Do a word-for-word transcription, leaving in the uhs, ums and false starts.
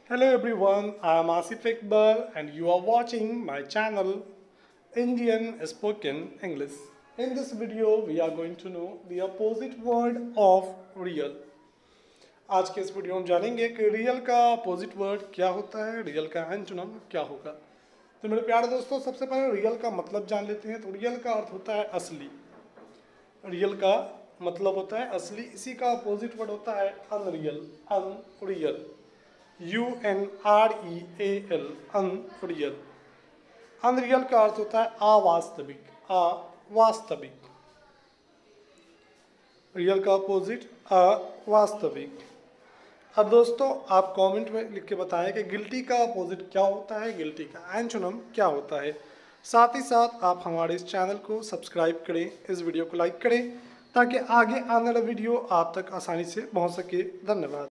Hello everyone, I am Asif Iqbal and you are watching my channel Indian Spoken English. In this video we are going to know the opposite word of real. आज के इस video में जानेंगे कि real का opposite word क्या होता है, रियल का एंटोनिम क्या होगा। तो मेरे प्यारे दोस्तों, सबसे पहले रियल का मतलब जान लेते हैं। तो रियल का अर्थ होता है असली। रियल का मतलब होता है असली। इसी का अपोजिट वर्ड होता है unreal. Unreal, U N R E A L, unreal. Unreal का अर्थ होता है अवास्तविक। अवास्तविक, रियल का अपोजिट अवास्तविक। अब दोस्तों आप कमेंट में लिख के बताएं कि गिल्टी का अपोजिट क्या होता है, गिल्टी का एंटोनिम क्या होता है। साथ ही साथ आप हमारे इस चैनल को सब्सक्राइब करें, इस वीडियो को लाइक करें ताकि आगे आने वाला वीडियो आप तक आसानी से पहुंच सके। धन्यवाद।